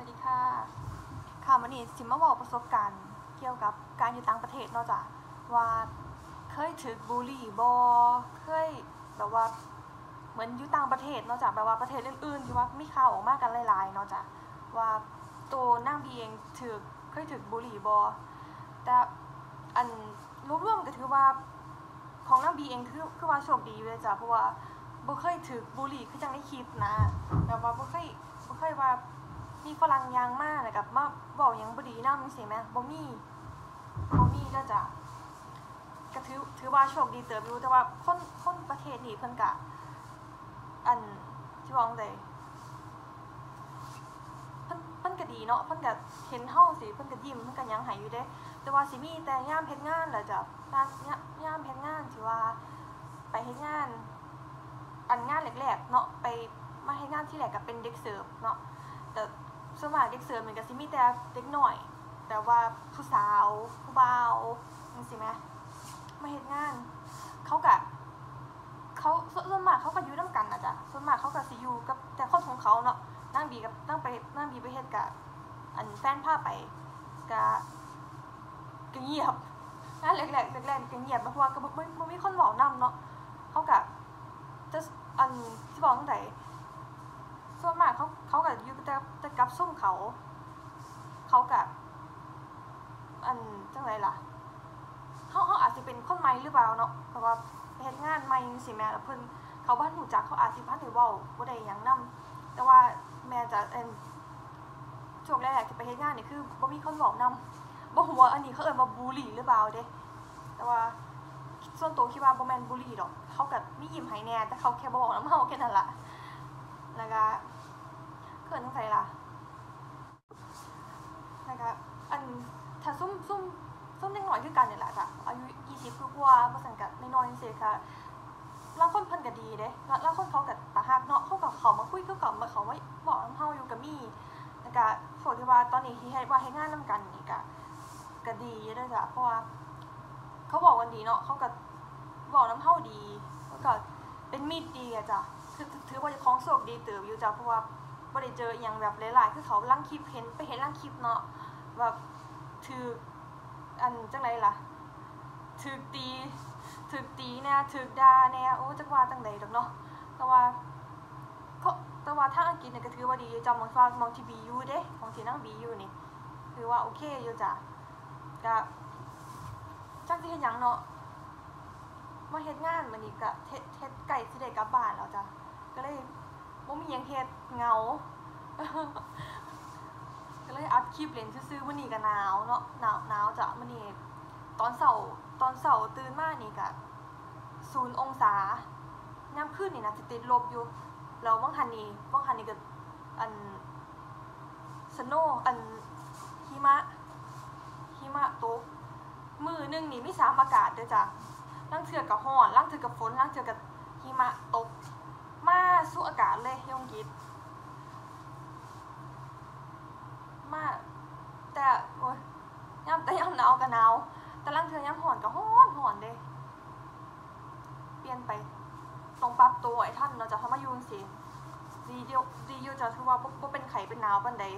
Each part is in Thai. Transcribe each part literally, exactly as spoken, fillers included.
วัสดีค่ะค่ะวันนี้สิมาบอกประสบการณ์เกี่ยวกับการอยู่ต่างประเทศเนาะจ้ะว่าเคยถูกบูลลี่บอเคยแบบว่าเหมือนอยู่ต่างประเทศเนาะจ้ะแบบว่าประเทศอื่นๆที่ว่ามีข่าวออกมากันหลายๆเนาะจ้ะว่าตัวนั่งบีเองถูกเคยถูกบูลลี่บอแต่อันรวมๆก็ถือว่าของนั่งบีเองคือคือว่าโชคดีเลยจ้ะเพราะว่าบ่เคยถูกบูลลี่คือจังในคลิปนะแบบว่าบ่เคยบ่เคยว่ามีฝรั่งยางมากนะครับมาบอกยังบ่ดีนำจังซี่แหมบ่มีบ่มีเด้อจ้ะก็ถือถือว่าโชคดีเติบอยู่แต่ว่าคนคนประเทศนี้เพิ่นก็อันสิว่าจั่งใดเพิ่นเพิ่นก็ดีเนาะเพิ่นก็เห็นเฮาสิเพิ่นก็ยิ้มเพิ่นก็หยังให้อยู่เด้แต่ว่าสิมีแต่ยามเฮ็ดงานแหละจ้ะยามยามเฮ็ดงานที่ว่าไปเฮ็ดงานอันงานแรกๆเนาะไปมาเฮ็ดงานที่แรกก็เป็นเด็กเสิร์ฟเนาะแต่ส่วนมากเด็กเสิร์ฟมันก็สิมีแต่เด็กน้อยแต่ว่าผู้สาวผู้บ่าวจังซี่แหมมาเฮ็ดงานเขาก็เขาส่วนมากเขาก็อยู่นำกันน่ะจ้ะส่วนมากเขาก็สิอยู่กับแต่คนของเขาเนาะนางบีกับนางไปนางบีไปเฮ็ดก็อันแฟนพาไปก็ก็เงียบงานแรกๆแรกๆก็เงียบเพราะว่าก็บ่บ่มีคนเว้านำเนาะเขาก็จะอันสิบอกจั่งใดส่วนมากเขาเขาก็อยู่แต่แต่กับซุมเขาเขาก็อันจังไดล่ะเฮาเฮาอาจสิเป็นคนใหม่หรือเปล่าเนาะเพราะว่าไปเฮ็ดงานใหม่จังซี่แหมแล้วเพิ่นเขาบ่รู้จักเขาอาจสิบ่ทันได้เว้าบ่ได้หยังนำแต่ว่าแม่จะอันช่วงแรกๆที่ไปเฮ็ดงานนี่คือบ่มีคนเว้านำบ่รู้ว่าอันนี้เขาเอิ้นว่าบูลลี่หรือเปล่าเด้แต่ว่าส่วนตัวคิดว่าบ่แม่นบูลลี่ดอกเขาก็มียิ้มให้แหน่แต่เขาแค่บ่เว้านำเฮาแค่นั้นล่ะแล้วก็เอิ้นจั่งใดล่ะแล้วก็อันถ้าซุ่มซุ่มซุ่มเด็กน้อยคือกันนี่ล่ะจ้ะอายุยี่สิบกว่าๆบ่ซั้นก็น้อยๆจังซี่ก็ลางคนเพิ่นก็ดีเด้ลางคนเขาก็ตาฮักเนาะเขาก็เข้ามาคุยเขาก็มาเข้ามาเว้านำเฮาอยู่ก็มีแล้วก็พวกที่ว่าตอนนี้ที่เฮ็ดว่าเฮ็ดงานนำกันนี่ก็ก็ดีอยู่เด้อจ้ะเพราะว่าเขาเว้ากันดีเนาะเขาก็เว้านำเฮาดีแล้วก็เป็นมิตรดีอะจ้ะคือถือว่าเจ้าของโชคดีเติบอยู่จ้ะเพราะว่าบ่ได้เจออิหยังแบบหลายๆคือเขาลางคลิปเห็นไปเห็นลางคลิปเนาะแบบถูกอันจังไดล่ะถูกตีถูกตีแหน่ถูกด่าแหน่โอ้จักว่าจังไดดอกเนาะแต่ว่าแต่ว่าทางอังกฤษนี่ก็ถือว่าดีจ้ะหม้องฟ้ามองที่บีอยู่เด้หม้องที่นางบีอยู่นี่ถือว่าโอเคอยู่จ้ะก็จักสิเฮ็ดหยังเนาะมาเฮ็ดงานมื้อนี้ก็เฮ็ดเฮ็ดใกล้สิได้กลับบ้านแล้วจ้ะก็เลยบ่มีหยังเฮ็ดเหงาก็เลยอัดคลิปเล่นซื่อๆมื้อนี้ก็หนาวเนาะหนาวหนาวจ้ะมื้อนี้ตอนเช้าตอนเช้าตื่นมานี่ก็ศูนย์องศายามคืนนี่น่าสิติดลบอยู่แล้ววังหันนี่วังหันนี่ก็อันสโนว์อันหิมะหิมะตกมื้อนึงนี่มีสามอากาศเด้อจ้ะลางเทื่อก็ร้อนลางเทื่อก็ฝนลางเทื่อก็หิมะตกมาสู่อากาศเลยยงกิจมาแต่โอ๊ยยามแต่ยามหนาวก็หนาวแต่ลางเทื่อยามร้อนก็ร้อนร้อนเด้เปลี่ยนไปต้องปรับตัวให้ทันเนาะจ้ะถ้ามาอยู่จังซี่ดีอยู่ดีอยู่จ้ะถือว่าบ่บ่เป็นไข้เป็นหนาวปานใด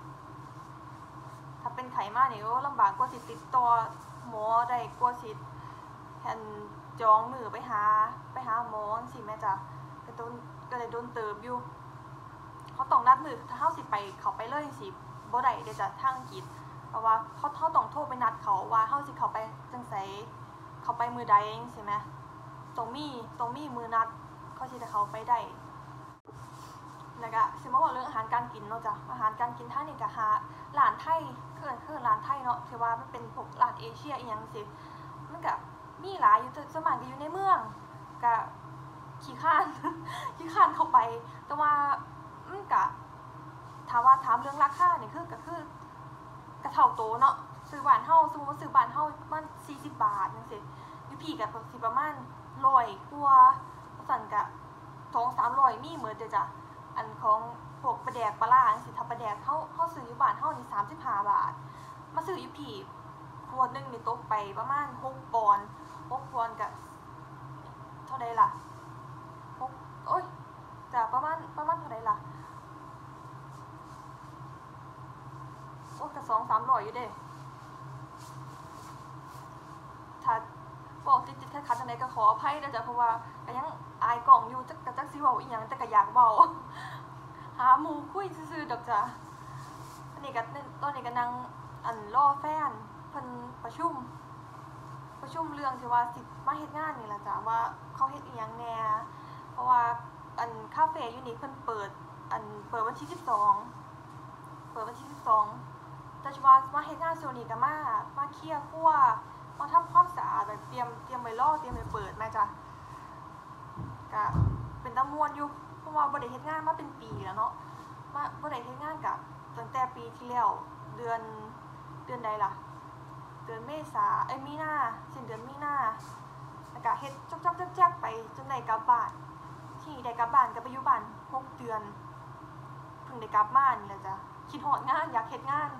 ถ้าเป็นไข้มานี่โอ้ลำบากกว่าสิติดต่อหมอได้กว่าสิอั่นจองมื้อไปหาไปหาหมอจังซี่แหมจ้ะก็โดนก็ได้โดนเติบอยู่เขาต้องนัดมื้อถ้าเฮาสิไปเข้าไปเลยจังซี่บ่ได้เด้อจ้ะทางอังกฤษเพราะว่าเขาเฮาต้องโทรไปนัดเขาว่าเฮาสิเข้าไปจังไสเข้าไปมื้อใดจังซี่แหมต้องมีต้องมีมื้อนัดเขาสิได้เข้าไปได้แล้วก็สิมาเว้าเรื่องอาหารการกินเนาะจ้ะอาหารการกินทางนี้ก็หาร้านไทยคือคือร้านไทยเนาะที่ว่ามันเป็นพวกร้านเอเชียอีหยังจังซี่มันก็มีหลายอยู่ส่วนมากก็อยู่ในเมืองก็ขี้คร้านขี้คร้านเข้าไปแต่ว่ามันก็ถามว่าถามเรื่องราคานี่คือก็คือกระเท่าโตเนาะซื้อบ้านเฮาสมมุติว่าซื้อบ้านเฮาประมาณสี่สิบบาทจังซี่อยู่พี่ก็สิประมาณร้อยกว่าซั่นก็สองถึงสามร้อยมีหมดเด้อจ้ะอันของพวกปลาแดกปลาร้าจังซี่ถ้าปลาแดกเฮาเฮาซื้ออยู่บ้านเฮานี่สามสิบห้าบาทมาซื้ออยู่พี่ขวดนึงนี่ตกไปประมาณหกปอนด์หกปอนด์ก็เท่าใดล่ะหกโอ๊ยจ้ะประมาณประมาณเท่าใดล่ะกับสองสามร้อยอยู่เด้ถ้าบอกติดติดขัดๆจังไดก็ขออภัยนะจ๊ะเพราะว่าก็ยังอายกล่องอยู่จักกะจักสิเว้าอีหยังแต่ก็อยากเว้าหาหมู่คุยซื่อๆดอกจ้ะอันนี้ก็ตอนนี้ก็นั่งอันรอแฟนเพิ่นประชุมประชุมเรื่องที่ว่าสิมาเฮ็ดงานนี่ล่ะจ้ะว่าเขาเฮ็ดอีหยังแหน่เพราะว่าอันคาเฟ่อยู่นี่เพิ่นเปิดอันเปิดวันที่สิบสองเปิดวันที่สิบสองแต่ว่ามาเฮ็ดงานส่วนนี้ก็มามาเคลียร์ครัวมาทำความสะอาดแบบเตรียมเตรียมไว้รอเตรียมไว้เปิดแม่จ้ะก็เป็นตะม่วนอยู่เพราะว่าบ่ได้เฮ็ดงานมาเป็นปีแล้วเนาะมาบ่ได้เฮ็ดงานกับตั้งแต่ปีที่แล้วเดือนเดือนใดล่ะเดือนเมษาเอ้ยมีนาสิ้นเดือนมีนาแล้วก็เฮ็ดจอกๆแจ๊กๆไปจนได้กลับบ้านที่ได้กลับบ้านก็ไปอยู่บ้านหกเดือนเพิ่งได้กลับมานี่แหละจ้ะคิดฮอดงานอยากเฮ็ดงาน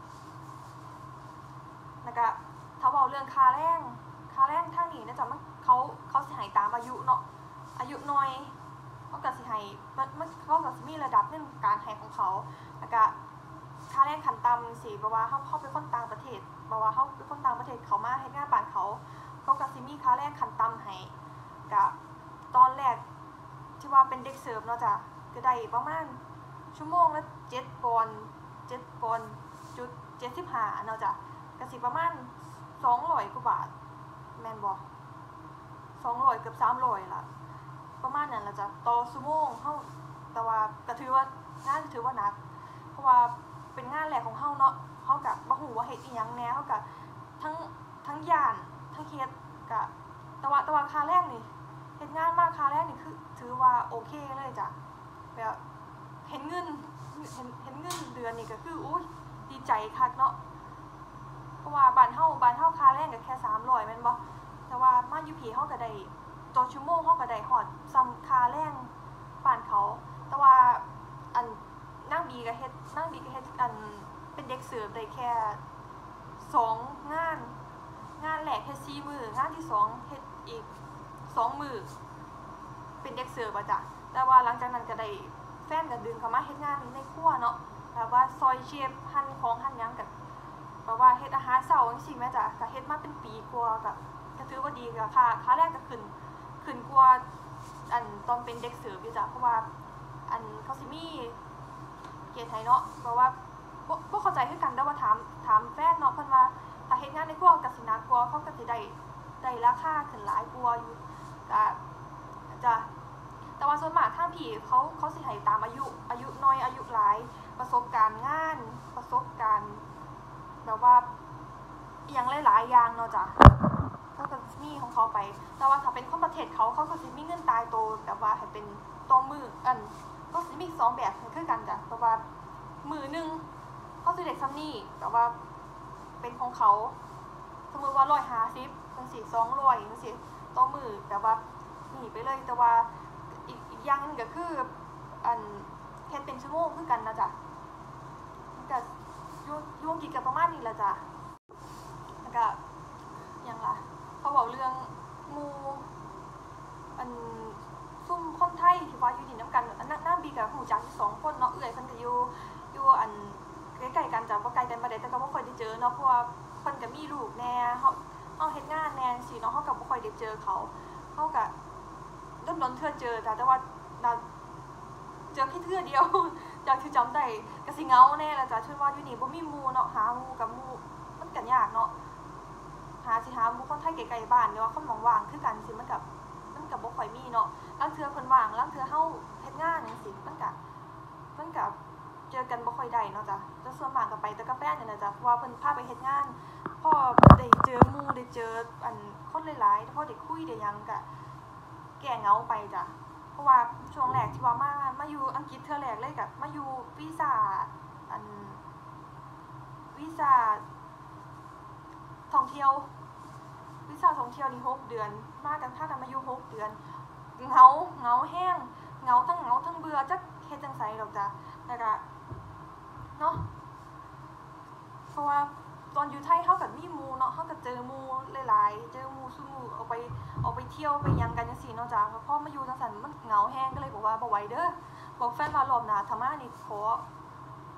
แล้วก็ถ้าเว้าเรื่องค่าแรงค่าแรงทางนี้นะจ๊ะมันเขาเขาสิให้ตามอายุเนาะอายุน้อยเขาก็สิให้มันมันเขาก็สิมีระดับเงินการให้ของเขาแล้วก็ค่าแรงขั้นต่ำสิเพราะว่าเฮาเฮาเป็นคนต่างประเทศเพราะว่าเฮาเป็นคนต่างประเทศเขามาเฮ็ดงานบ้านเขาเขาก็สิมีค่าแรงขั้นต่ำให้ก็ตอนแรกที่ว่าเป็นเด็กเสิร์ฟเนาะจ้ะก็ได้ประมาณชั่วโมงละเจ็ดปอนด์เจ็ดปอนด์จุดเจ็ดสิบห้าเนาะจ้ะก็สิประมาณสองร้อยกว่าบาทแม่นบ่สองร้อยเกือบสามร้อยล่ะประมาณนั้นล่ะจ้ะต่อชั่วโมงเฮาแต่ว่าก็ถือว่างานถือว่าหนักเพราะว่าเป็นงานแรกของเฮาเนาะเฮาก็บ่ฮู้ว่าเฮ็ดอีหยังแหน่เฮาก็ทั้งทั้งย่านทั้งเฮ็ดก็แต่ว่าแต่ว่าค่าแรงนี่เฮ็ดงานมาค่าแรงนี่คือถือว่าโอเคเลยจ้ะแบบเห็นเงินเห็นเห็นเงินเดือนนี่ก็คืออุ๊ยดีใจคักเนาะเพราะว่าบ้านเฮาบ้านเฮาค่าแรงก็แค่สามร้อยแม่นบ่แต่ว่ามาอยู่พี่เฮาก็ได้ต่อชั่วโมงเฮาก็ได้ฮอดซ้ำค่าแรงบ้านเขาแต่ว่าอันนางบีก็เฮ็ดนางบีก็เฮ็ดอันเป็นเด็กเสิร์ฟได้แค่สองงานงานแรกเฮ็ดสี่มื้องานที่สองเฮ็ดอีกสองมื้อเป็นเด็กเสิร์ฟอ่ะจ้ะแต่ว่าหลังจากนั้นก็ได้แฟนก็ดึงเข้ามาเฮ็ดงานในครัวเนาะแบบว่าซอยเชฟหั่นของหั่นหยังก็แบบว่าเฮ็ดอาหารเช้าจังซี่แม่จ้ะก็เฮ็ดมาเป็นปีกว่าก็ก็ถือว่าดีก็ค่าค่าแรงก็ขึ้นขึ้นกว่าอันตอนเป็นเด็กเสิร์ฟอยู่จ้ะเพราะว่าอันเขาสิมีเกณฑ์ให้เนาะเพราะว่าบ่บ่เข้าใจคือกันแต่ว่าถามถามแฟนเนาะเพิ่นว่าถ้าเฮ็ดงานในครัวก็สิหนักกว่าเขาก็สิได้ได้ราคาขึ้นหลายกว่าอยู่ก็จ้ะแต่ว่าส่วนมากทางพี่เขาเขาสิให้ตามอายุอายุน้อยอายุหลายประสบการณ์งานประสบการณ์แบบว่าอีหยังหลายๆอย่างเนาะจ้ะเขาก็มีของเขาไปแต่ว่าถ้าเป็นคนประเทศเขาเขาก็สิมีเงินตายโตแบบว่าให้เป็นต่อมื้ออันก็สิมีสองแบบคือกันจ้ะเพราะว่ามื้อนึงเขาสิได้ซ้ำนี้แต่ว่าเป็นของเขาสมมุติว่าหนึ่งร้อยห้าสิบจังซี่สองร้อยจังซี่ต่อมื้อแต่ว่านี่ไปเลยแต่ว่าอีกอีกอย่างนึงก็คืออันเฮ็ดเป็นชั่วโมงคือกันนะจ้ะมันก็อยู่อยู่กี่กับประมาณนี้ล่ะจ้ะแล้วก็ยังล่ะเขาบอกเรื่องหมู่อันซุ่มคนไทยที่ว่าอยู่ที่นำกันอันนั้นนางบีก็ฮู้จักอยู่สองคนเนาะเอื้อยเพิ่นก็อยู่อยู่อันใกล้ๆกันจ้ะบ่ไกลกันปานใดแต่ก็บ่ค่อยได้เจอเนาะเพราะว่าเพิ่นก็มีลูกแน่เฮาเฮาเฮ็ดงานแน่จังซี่เนาะเฮาก็บ่ค่อยได้เจอเขาเฮาก็ดนๆเทื่อเจอจ้ะแต่ว่าเจอแค่เทื่อเดียวจากที่จำได้ก็สิเหงาแน่ล่ะจ้ะคือว่าอยู่นี่บ่มีหมู่เนาะหาหมู่กับหมู่มันก็ยากเนาะหาสิหาหมู่คนไทยใกล้ๆบ้านหรือว่าคนว่างๆคือกันสิมันก็มันก็บ่ค่อยมีเนาะลางเทื่อเพิ่นว่างลางเทื่อเฮาเฮ็ดงานจังซี่มันก็มันก็เจอกันบ่ค่อยได้เนาะจ้ะแต่ส่วนมากก็ไปแต่กับแฟนนี่ล่ะจ้ะเพราะว่าเพิ่นพาไปเฮ็ดงานพอได้เจอหมู่ได้เจออันคนหลายๆพอได้คุยได้หยังก็แก้เหงาไปจ้ะเพราะว่าช่วงแรกที่ว่ามามาอยู่อังกฤษเทื่อแรกเลยก็มาอยู่วีซ่าอันวีซ่าท่องเที่ยววีซ่าท่องเที่ยวนี่หกเดือนมากันพากันมาอยู่หกเดือนเหงาเหงาแห้งเหงาทั้งเหงาทั้งเบื่อจักเฮ็ดจังไสดอกจ้ะแล้วก็เนาะเพราะว่าตอนอยู่ไทยเฮาก็มีหมู่เนาะเฮาก็เจอหมู่หลายๆเจอหมู่ซุหมู่เอาไปเอาไปเที่ยวไปหยังกันจังซี่เนาะจ้ะพอมาอยู่จังซั่นมันเหงาแฮงก็เลยบอกว่าบ่ไหวเด้อบอกแฟนว่ารอบหน้าถ้ามานี่ขอ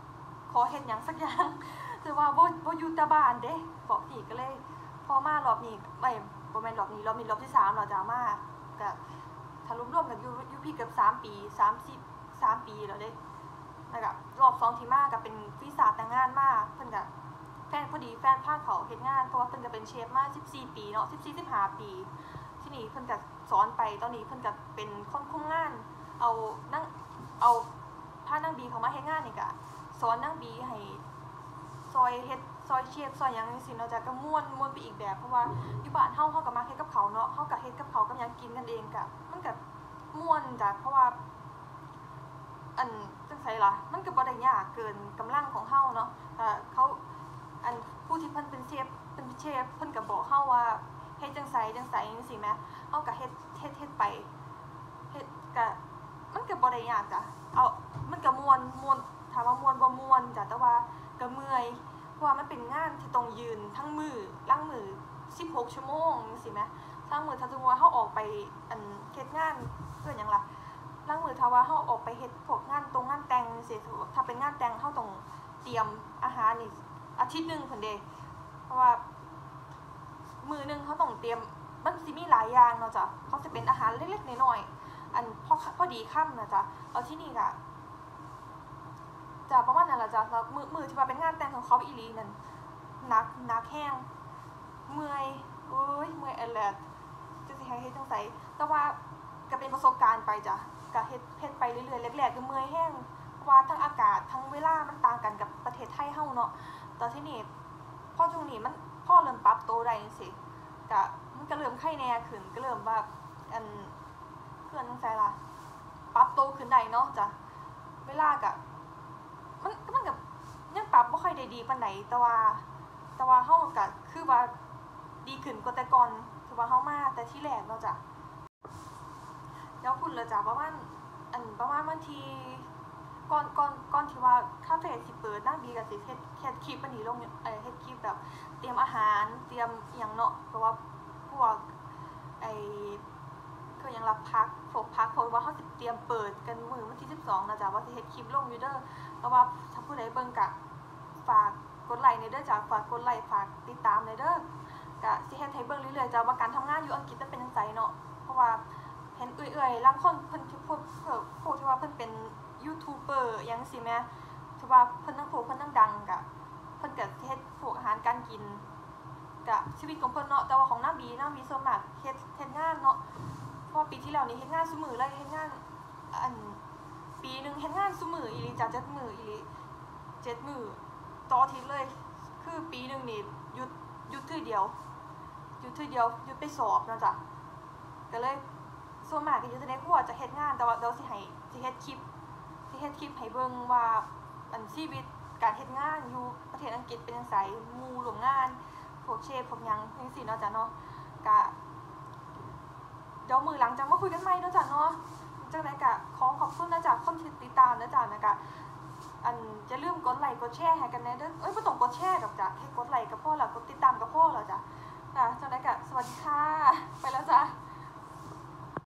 ขอเฮ็ดหยังสักอย่างแต่ว่าบ่บ่อยู่แต่บ้านเด้บอกอีกก็เลยพอมารอบนี้ไม่บ่แม่นรอบนี้รอบนี้รอบที่สามแล้วจ้ะมาก็ถ้ารวมๆกันอยู่อยู่พี่เกือบสามปีสามสิบ สามปีแล้วเด้แล้วก็รอบสองที่มาก็เป็นวีซ่าแต่งงานมาเพิ่นก็แฟนพอดีแฟนพาเขาเฮ็ดงานเพราะว่าเพิ่นก็เป็นเชฟมาสิบสี่ปีเนาะสิบสี่ สิบห้าปีที่นี่เพิ่นก็สอนไปตอนนี้เพิ่นก็เป็นคนคุมงานเอานั่งเอาพานั่งบีเขามาเฮ็ดงานนี่ก็สอนนั่งบีให้ซอยเฮ็ดซอยเชฟซอยหยังจังซี่เนาะจ้ะก็ม่วนม่วนไปอีกแบบเพราะว่าอยู่บ้านเฮาเฮาก็มักเฮ็ดกับเขาเนาะเฮาก็เฮ็ดกับเขากับหยังกินกันเองก็มันก็ม่วนจ้ะเพราะว่าอันจังไสล่ะมันก็บ่ได้ยากเกินกำลังของเฮาเนาะอ่าเขาอันผู้ที่เพิ่นเป็นเชฟเป็นเชฟเพิ่นก็บอกเฮาว่าเฮ็ดจังไสจังไสจังซี่แหมเฮาก็เฮ็ดเฮ็ดเฮ็ดไปเฮ็ดก็มันก็บ่ได้ยากจ้ะเอามันก็ม่วนม่วนถามว่าม่วนบ่ม่วนจ้ะแต่ว่าก็เมื่อยเพราะว่ามันเป็นงานที่ต้องยืนทั้งมือล้างมือสิบหกชั่วโมงจังซี่แหมทั้งมือถ้าสมมุติว่าเฮาออกไปอันเฮ็ดงานเพิ่นหยังล่ะล้างมือถ้าว่าเฮาออกไปเฮ็ดพวกงานตรงงานแต่งจังซี่ถ้าเป็นงานแต่งเฮาต้องเตรียมอาหารนี่อาทิตย์นึงพุ่นเด้เพราะว่ามื้อนึงเฮาต้องเตรียมมันสิมีหลายอย่างเนาะจ้ะเขาสิเป็นอาหารเล็กๆน้อยๆอันพอพอดีค่ำนะจ้ะเอาที่นี่ก็จะประมาณนั้นล่ะจ้ะแล้วมื้อมื้อที่ว่าเป็นงานแต่งของเขาอีหลีนั่นหนักหนักแฮงเมื่อยโอ้ยเมื่อยแอแลดจังสิให้เฮ็ดจังไสแต่ว่าก็เป็นประสบการณ์ไปจ้ะก็เฮ็ดเฮ็ดไปเรื่อยๆแรกๆก็เมื่อยแฮงเพราะว่าทั้งอากาศทั้งเวลามันต่างกันกับประเทศไทยเฮาเนาะตอนที่นี่พอช่วงนี้มันพอเริ่มปรับตัวได้จังซี่ก็มันก็เริ่มไข้แน่ขึ้นก็เริ่มว่าอันเพื่อนจังไสล่ะปรับตัวขึ้นได้เนาะจ้ะเวลาก็มันมันก็ยังปรับบ่ค่อยได้ดีปานใดแต่ว่าแต่ว่าเฮาก็คือว่าดีขึ้นกว่าแต่ก่อนถือว่าเฮามาแต่ที่แรกเนาะจ้ะแล้วคุณล่ะจ้ะประมาณอันประมาณวันที่ก่อนก่อนก่อนที่ว่าคาเฟ่สิเปิดนางบีก็สิเฮ็ดเฮ็ดคลิปอันนี้ลงเอ่อเฮ็ดคลิปแบบเตรียมอาหารเตรียมอิหยังเนาะเพราะว่าพวกไอ้คือหยังรับพักพวกพักเพราะว่าเฮาสิเตรียมเปิดกันมื้อวันที่สิบสองนะจ้ะว่าสิเฮ็ดคลิปลงอยู่เด้อแต่ว่าถ้าผู้ใดเบิ่งก็ฝากกดไลค์ในเด้อจ้ะฝากกดไลค์ฝากติดตามในเด้อก็สิเฮ็ดให้เบิ่งเรื่อยๆจ้ะว่าการทำงานอยู่อังกฤษมันเป็นจังไสเนาะเพราะว่าเห็นเอื่อยๆลางคนเพิ่นพวกพวกที่ว่าเพิ่นเป็นยูทูบเบอร์ยังสิแม่ที่ว่าเพิ่นทั้งโผเพิ่นทั้งดังกะเพิ่นก็เฮ็ดพวกอาหารการกินกะชีวิตของเพิ่นเนาะแต่ว่าของนางบีนางบีส่วนมากเฮ็ดเฮ็ดงานเนาะเพราะปีที่แล้วนี่เฮ็ดงานซุมื้อเลยเฮ็ดงานอันปีนึงเฮ็ดงานซุมื้ออีหลีจ้ะเจ็ดมื้ออีหลีเจ็ดมื้อต่ออาทิตย์เลยคือปีนึงนี่หยุดหยุดทื่อเดียวหยุดทื่อเดียวหยุดไปสอบเนาะจ้ะก็เลยส่วนมากก็อยู่ในครัวจะเฮ็ดงานแต่ว่าเดี๋ยวสิให้สิเฮ็ดคลิปสิเฮ็ดคลิปให้เบิ่งว่าอันชีวิตการเฮ็ดงานอยู่ประเทศอังกฤษเป็นจังไสหมู่ร่วมงานพวกเชฟพวกหยังจังซี่เนาะจ้ะเนาะก็เดี๋ยวมื้อหลังจะมาคุยกันใหม่เนาะจ้ะเนาะจังได๋ก็ขอขอบคุณนะจ้ะคนที่ติดตามนะจ้ะนะก็อันอย่าลืมกดไลค์กดแชร์ให้กันแน่เด้อเอ้ยบ่ต้องกดแชร์ดอกจ้ะแค่กดไลค์ก็พอแล้วกดติดตามก็พอแล้วจ้ะจ้ะจังได๋ก็สวัสดีค่ะไปแล้วจ้ะ